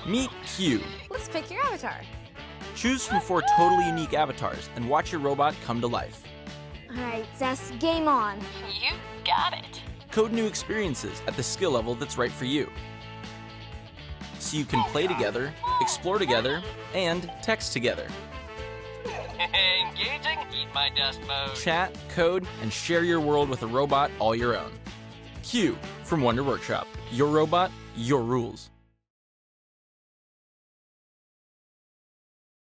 Meet Q. Let's pick your avatar. Choose from 4 totally unique avatars and watch your robot come to life. Alright, Zess, game on. You got it. Code new experiences at the skill level that's right for you. So you can play together, explore together, and text together. Engaging? Eat my dust mode. Chat, code, and share your world with a robot all your own. Q from Wonder Workshop. Your robot, your rules.